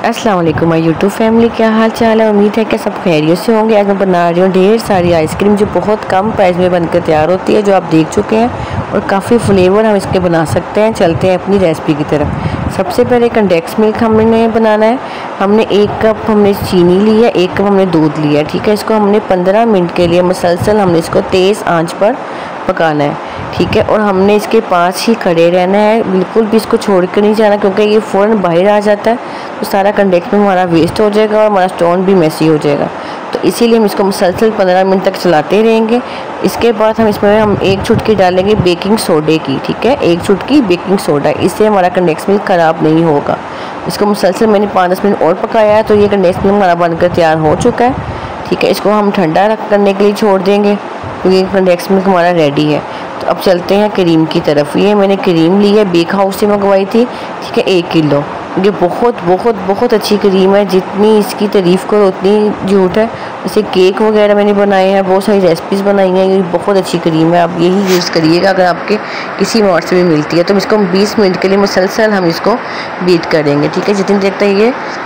अस्सलाम वालेकुम my YouTube family, क्या हाल चाल है। उम्मीद है कि सब खैरियत से होंगे। आज मैं बना रही हूँ ढेर सारी आइसक्रीम जो बहुत कम प्राइस में बनकर तैयार होती है, जो आप देख चुके हैं, और काफ़ी फ्लेवर हम इसके बना सकते हैं। चलते हैं अपनी रेसिपी की तरफ। सबसे पहले कंडेंस मिल्क हमने बनाना है। हमने 1 कप हमने चीनी ली है, 1 कप हमने दूध लिया है, ठीक है। इसको हमने 15 मिनट के लिए मुसलसल हमने इसको तेज़ आंच पर पकाना है, ठीक है। और हमने इसके पास ही खड़े रहना है, बिल्कुल भी इसको छोड़ कर नहीं जाना, क्योंकि ये फ़ौरन बाहर आ जाता है तो सारा कंडेंस मिल्क हमारा वेस्ट हो जाएगा और हमारा स्टोन भी मैसी हो जाएगा। तो इसीलिए हम इसको मुसलसल 15 मिनट तक चलाते रहेंगे। इसके बाद हम इसमें 1 चुटकी डालेंगे बेकिंग सोडे की, ठीक है। 1 चुटकी बेकिंग सोडा, इससे हमारा कंडेंस मिल्क ख़राब नहीं होगा। इसको मुसलसल मैंने 5-10 मिनट और पकाया है, तो ये कंडेंस मिल्क हमारा बनकर तैयार हो चुका है, ठीक है। इसको हम ठंडा करने के लिए छोड़ देंगे, क्योंकि कंडेंस मिल्क हमारा रेडी है। तो अब चलते हैं क्रीम की तरफ। ये मैंने क्रीम ली है, बेक हाउस से मंगवाई थी, ठीक है, 1 किलो। ये बहुत बहुत बहुत अच्छी क्रीम है, जितनी इसकी तारीफ़ करो उतनी झूठ है। जैसे केक वगैरह मैंने बनाए हैं, बहुत सारी रेसिपीज़ बनाई हैं। ये बहुत अच्छी क्रीम है, आप यही यूज़ करिएगा अगर आपके किसी मार्ट से भी मिलती है। तो इसको 20 मिनट के लिए मुसलसल हम इसको बीट करेंगे, ठीक है। जितनी देर तक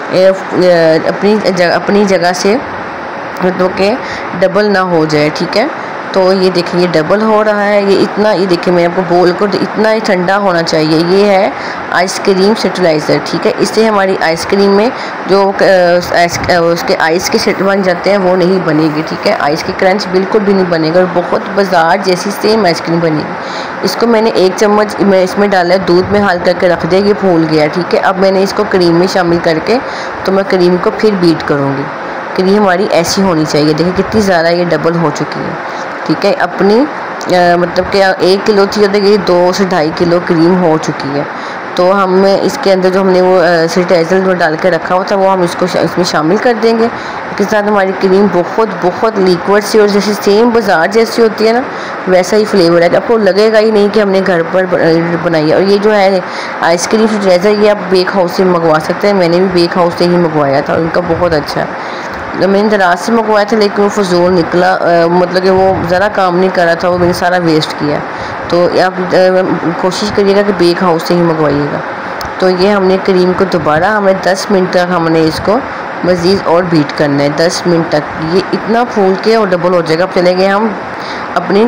ये अपनी जगह से मतलब के डबल ना हो जाए, ठीक है। तो ये देखिए ये डबल हो रहा है। ये देखिए मैं आपको बोल को इतना ही ठंडा होना चाहिए। ये है आइसक्रीम सेटलाइज़र, ठीक है। इससे हमारी आइसक्रीम में जो उसके आइस के सेट बन जाते हैं वो नहीं बनेगी, ठीक है। आइस की क्रंच बिल्कुल भी नहीं बनेगा और बहुत बाजार जैसी सेम आइसक्रीम बनेगी। इसको मैंने 1 चम्मच मैं इसमें डाला है, दूध में हाल करके रख दिया, ये फूल गया, ठीक है। अब मैंने इसको क्रीम में शामिल करके तो मैं क्रीम को फिर बीट करूँगी। क्रीम हमारी ऐसी होनी चाहिए। देखिए कितनी ज़्यादा ये डबल हो चुकी है, ठीक है। अपनी मतलब कि 1 किलो थी, तो ये 2 से 2.5 किलो क्रीम हो चुकी है। तो हम इसके अंदर जो हमने वो सेनिटाइज़र जो डाल के रखा हुआ था वो हम इसमें शामिल कर देंगे। इसके साथ हमारी क्रीम बहुत बहुत लिक्विड सी और जैसे सेम बाजार जैसी होती है ना, वैसा ही फ्लेवर है। आपको लगेगा ही नहीं कि हमने घर पर बनाई है। और ये जो है आइसक्रीम सेनिटाइज़र, ये आप बेक हाउस से मंगवा सकते हैं। मैंने भी बेक हाउस से ही मंगवाया था, उनका बहुत अच्छा है। मैंने दराज से मंगवाया था, लेकिन वो फजूल निकला, मतलब कि वो ज़रा काम नहीं कर रहा था, वो मैंने सारा वेस्ट किया। तो आप कोशिश करिएगा कि बेक हाउस से ही मंगवाइएगा। तो ये हमने क्रीम को दोबारा हमें 10 मिनट तक हमने इसको मज़ीद और बीट करना है। 10 मिनट तक ये इतना फूल के और डबल हो जाएगा। अब चले गए हम अपनी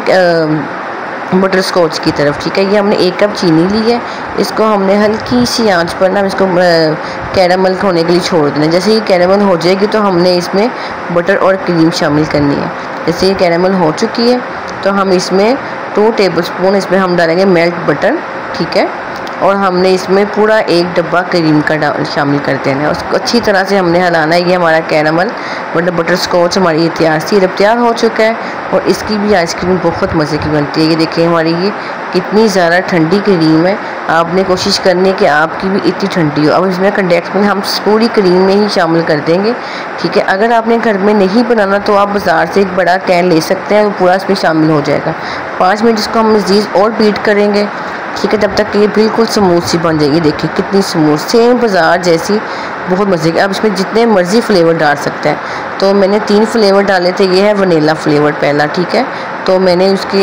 बटर स्कॉच की तरफ, ठीक है। ये हमने 1 कप चीनी ली है, इसको हमने हल्की सी आंच पर ना इसको कैरामल होने के लिए छोड़ देना है। जैसे ये कैरामल हो जाएगी तो हमने इसमें बटर और क्रीम शामिल करनी है। जैसे ये कैरामल हो चुकी है तो हम इसमें 2 टेबलस्पून इसमें हम डालेंगे मेल्ट बटर, ठीक है। और हमने इसमें पूरा 1 डब्बा क्रीम का शामिल कर देना है। उसको अच्छी तरह से हमने हिलाना है। ये हमारा कैरामल मतलब बटर स्कॉच हमारी ये तैयार हो चुका है। और इसकी भी आइसक्रीम बहुत मज़े की बनती है। ये देखिए हमारी ये कितनी ज़्यादा ठंडी क्रीम है। आपने कोशिश करनी है कि आपकी भी इतनी ठंडी हो। अब इसमें कंडेंस मिल्क हम पूरी क्रीम में ही शामिल कर देंगे, ठीक है। अगर आपने घर में नहीं बनाना तो आप बाज़ार से एक बड़ा कैन ले सकते हैं, वो पूरा इसमें शामिल हो जाएगा। 5 मिनट इसको हम मज़ीद और बीट करेंगे, ठीक है, तब तक ये बिल्कुल स्मूथ सी बन जाएगी। देखिए कितनी स्मूथ, सेम बाज़ार जैसी, बहुत मज़े की। अब इसमें जितने मर्ज़ी फ्लेवर डाल सकते हैं। तो मैंने 3 फ्लेवर डाले थे। ये है वनीला फ्लेवर पहला, ठीक है। तो मैंने उसके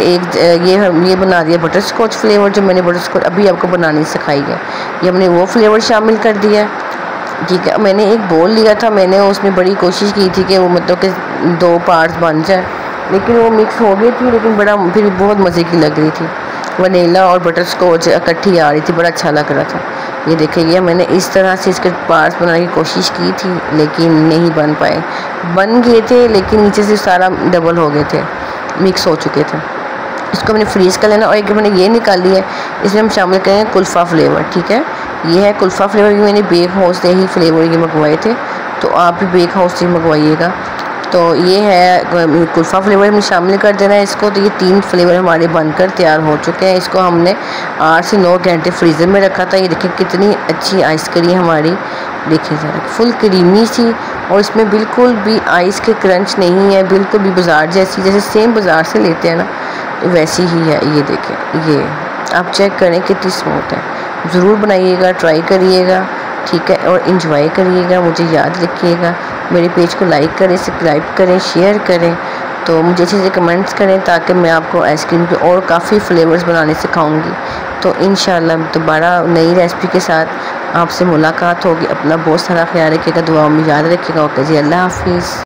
ये बना दिया बटर स्कॉच फ्लेवर, जो मैंने बटर स्कॉच अभी आपको बनानी सिखाई है। ये हमने वो फ्लेवर शामिल कर दिया है, ठीक है। मैंने एक बोल लिया था, मैंने उसमें बड़ी कोशिश की थी कि वो मतलब कि 2 पार्ट्स बन जाए, लेकिन वो मिक्स हो गई थी, लेकिन बड़ा फिर बहुत मज़े की लग रही थी। वनीला और बटर स्कॉच इकट्ठी आ रही थी, बड़ा अच्छा लग रहा था। ये देखिए मैंने इस तरह से इसके पार्ट्स बनाने की कोशिश की थी, लेकिन नहीं बन पाए। बन गए थे लेकिन नीचे से सारा डबल हो गए थे, मिक्स हो चुके थे। इसको मैंने फ्रीज़ कर लेना। और एक मैंने ये निकाली है, इसमें हम शामिल करेंगे कुल्फ़ा फ्लेवर, ठीक है। ये है कुल्फ़ा फ्लेवर, ये मैंने बेक हाउस से ही फ्लेवर ये मंगवाए थे, तो आप भी बेक हाउस से मंगवाइएगा। तो ये है कुल्फ़ा फ्लेवर में शामिल कर देना है इसको। तो ये 3 फ्लेवर हमारे बनकर तैयार हो चुके हैं। इसको हमने 8 से 9 घंटे फ्रीज़र में रखा था। ये देखिए कितनी अच्छी आइसक्रीम हमारी, देखिए ज़रा फुल क्रीमी सी, और इसमें बिल्कुल भी आइस के क्रंच नहीं है, बिल्कुल भी बाज़ार जैसी, जैसे सेम बाज़ार से लेते हैं ना वैसी ही है। ये देखिए, ये आप चेक करें कितनी स्मूथ है। ज़रूर बनाइएगा, ट्राई करिएगा, ठीक है। और इंजॉय करिएगा। मुझे याद रखिएगा, मेरे पेज को लाइक करें, सब्सक्राइब करें, शेयर करें। तो मुझे अच्छे से कमेंट्स करें ताकि मैं आपको आइसक्रीम के और काफ़ी फ्लेवर्स बनाने सिखाऊंगी। तो इंशाल्लाह दोबारा नई रेसिपी के साथ आपसे मुलाकात होगी। अपना बहुत सारा ख्याल रखिएगा, दुआ में याद रखिएगा। ओके जी, अल्लाह हाफिज़।